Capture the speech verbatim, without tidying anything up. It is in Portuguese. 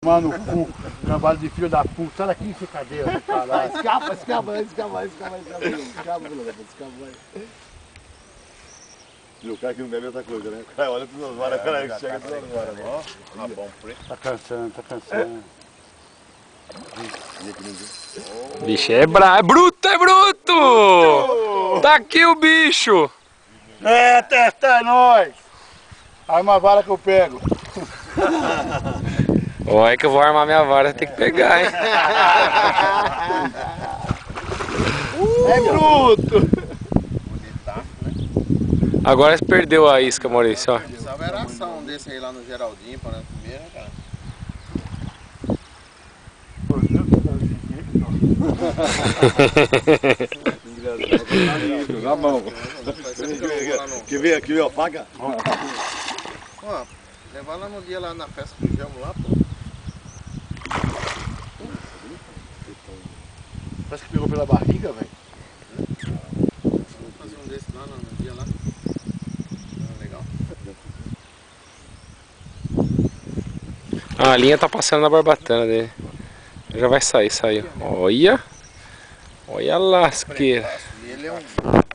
Mano, cu, cambalo de filho da puta, sai daqui, sem cadeira, caralho. Escapa, escapa, escapa, escapa, escapa, escapa, escapa. E o cara que não bebe outra coisa, né? O cara olha para os varas, o cara chega toda hora, né? Ó, rabão preto. Tá cansando, tá cansando. Bicho é brabo, é bruto, é bruto! Tá aqui o bicho! É, testa é nóis! Aí uma vara que eu pego. Olha que eu vou armar minha vara, tem que pegar, hein? É bruto! Agora você perdeu a isca, Maurício, ó. Precisava era ação desse aí lá no Geraldinho para comer, né, cara? Na mão. Quer ver, quer ver a faca? Ó, levar lá no dia lá na festa do Gelmo lá, pô. Parece que pegou pela barriga, velho. Vamos fazer um desse lá no dia lá. Ah, legal. Ah, a linha tá passando na barbatana dele. Já vai sair, saiu. Olha! Olha a lasqueira. E ele é um